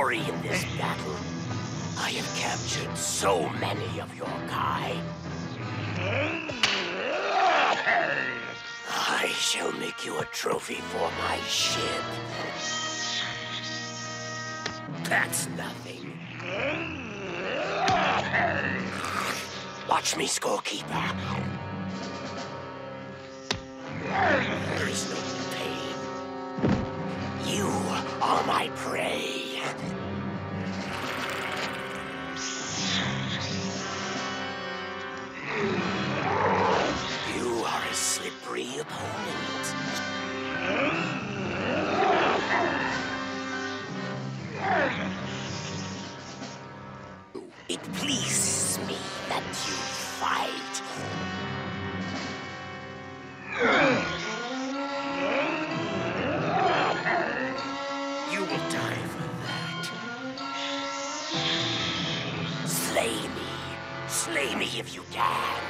glory in this battle. I have captured so many of your kind. I shall make you a trophy for my ship. That's nothing. Watch me, scorekeeper. There is no pain. You are my prey. You are a slippery opponent. It pleases me that you fight. You will die for that. Slay me. Slay me if you can.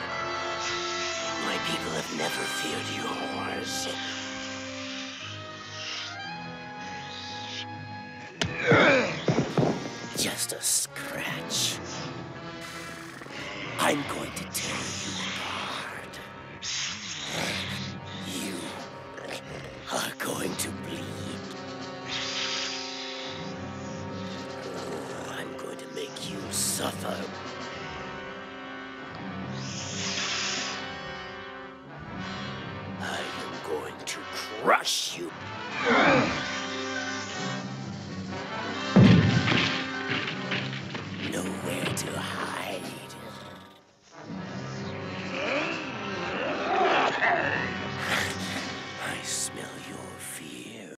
My people have never feared yours. Just a scratch. I'm going to tear you apart. You are going to bleed. Oh, I'm going to make you suffer. I am going to crush you.